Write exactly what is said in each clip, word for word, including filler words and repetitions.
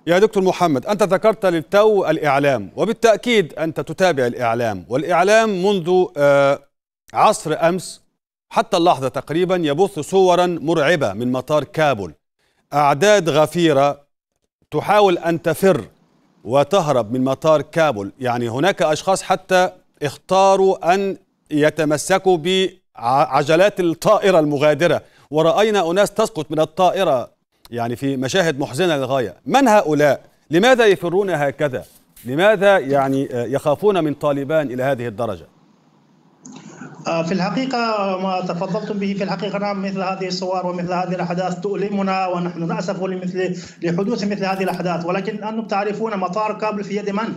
يا دكتور محمد، أنت ذكرت للتو الإعلام، وبالتأكيد أنت تتابع الإعلام، والإعلام منذ عصر أمس حتى اللحظة تقريبا يبث صورا مرعبة من مطار كابول. أعداد غفيرة تحاول أن تفر وتهرب من مطار كابول، يعني هناك أشخاص حتى اختاروا أن يتمسكوا بعجلات الطائرة المغادرة، ورأينا أناس تسقط من الطائرة يعني في مشاهد محزنة للغاية. من هؤلاء؟ لماذا يفرون هكذا؟ لماذا يعني يخافون من طالبان إلى هذه الدرجة؟ في الحقيقة ما تفضلتم به في الحقيقة نعم، مثل هذه الصور ومثل هذه الأحداث تؤلمنا، ونحن نأسف لمثل لحدوث مثل هذه الأحداث، ولكن أنتم تعرفون مطار كابل في يد من؟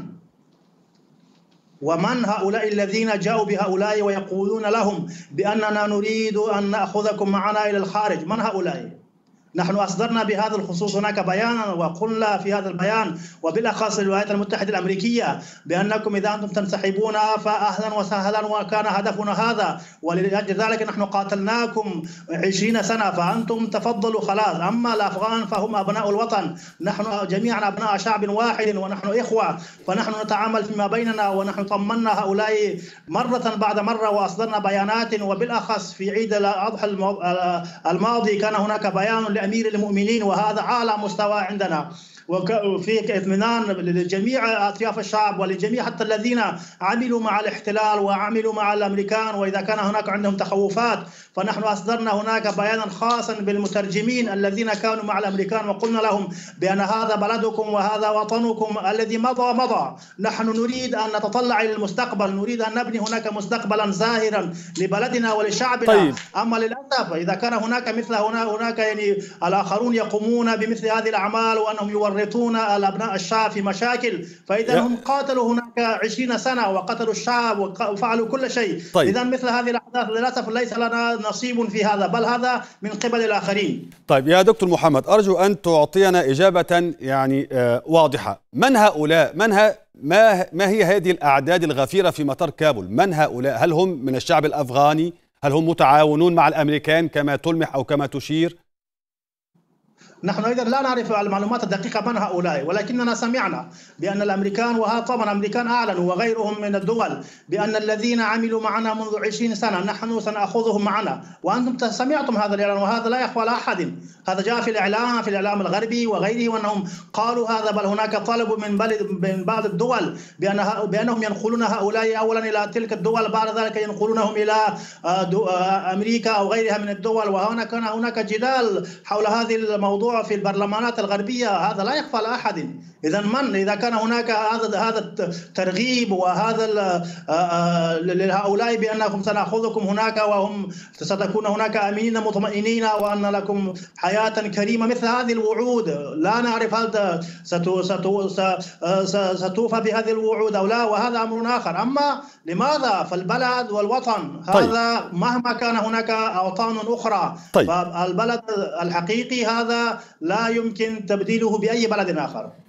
ومن هؤلاء الذين جاءوا بهؤلاء ويقولون لهم بأننا نريد أن نأخذكم معنا إلى الخارج؟ من هؤلاء؟ نحن أصدرنا بهذا الخصوص هناك بيانا، وقلنا في هذا البيان وبالأخص الولايات المتحدة الأمريكية بأنكم إذا أنتم تنسحبون فأهلا وسهلا، وكان هدفنا هذا، ولأجل ذلك نحن قاتلناكم عشرين سنة، فأنتم تفضلوا خلاص. أما الأفغان فهم أبناء الوطن، نحن جميعا أبناء شعب واحد ونحن إخوة، فنحن نتعامل فيما بيننا، ونحن طمنا هؤلاء مرة بعد مرة وأصدرنا بيانات. وبالأخص في عيد الأضحى الماضي كان هناك بيان أمير المؤمنين، وهذا أعلى مستوى عندنا، وفي اطمئنان لجميع أطياف الشعب ولجميع حتى الذين عملوا مع الاحتلال وعملوا مع الأمريكان، وإذا كان هناك عندهم تخوفات فنحن أصدرنا هناك بيانا خاصا بالمترجمين الذين كانوا مع الأمريكان، وقلنا لهم بأن هذا بلدكم وهذا وطنكم الذي مضى مضى. نحن نريد أن نتطلع إلى المستقبل، نريد أن نبني هناك مستقبلا زاهرا لبلدنا ولشعبنا. طيب. أما للأسف إذا كان هناك مثل هنا هناك يعني الآخرون يقومون بمثل هذه الأعمال وأنهم يورطون الأبناء الشعب في مشاكل، فإذا هم قاتلوا هناك عشرين سنة وقتلوا الشعب وفعلوا كل شيء. طيب. إذا مثل هذه الأحداث للأسف ليس لنا نصيب في هذا، بل هذا من قبل الآخرين. طيب يا دكتور محمد، أرجو أن تعطينا إجابة يعني واضحة. من هؤلاء؟ من ها ما ما هي هذه الأعداد الغفيرة في مطار كابول؟ من هؤلاء؟ هل هم من الشعب الأفغاني؟ هل هم متعاونون مع الأمريكان كما تلمح أو كما تشير؟ نحن أيضا لا نعرف المعلومات الدقيقة من هؤلاء، ولكننا سمعنا بأن الأمريكان، وهذا طبعا الأمريكان أعلنوا وغيرهم من الدول، بأن الذين عملوا معنا منذ عشرين سنة نحن سنأخذهم معنا. وأنتم سمعتم هذا الإعلان، وهذا لا يخفى على أحد، هذا جاء في الإعلام في الإعلام الغربي وغيره، وأنهم قالوا هذا، بل هناك طلب من من بعض الدول بأن بأنهم ينقلون هؤلاء أولا إلى تلك الدول، بعد ذلك ينقلونهم إلى أمريكا أو غيرها من الدول. وهنا كان هناك جدال حول هذا الموضوع في البرلمانات الغربية، هذا لا يخفى على أحد. إذا من إذا كان هناك هذا هذا الترغيب وهذا لهؤلاء بأنكم سنأخذكم هناك وهم ستكون هناك آمنين مطمئنين وأن لكم حياة كريمة، مثل هذه الوعود لا نعرف هل ستوفى بهذه الوعود أو لا، وهذا أمر آخر. أما لماذا؟ فالبلد والوطن هذا. طيب. مهما كان هناك أوطان أخرى. طيب. فالبلد الحقيقي هذا لا يمكن تبديله بأي بلد آخر.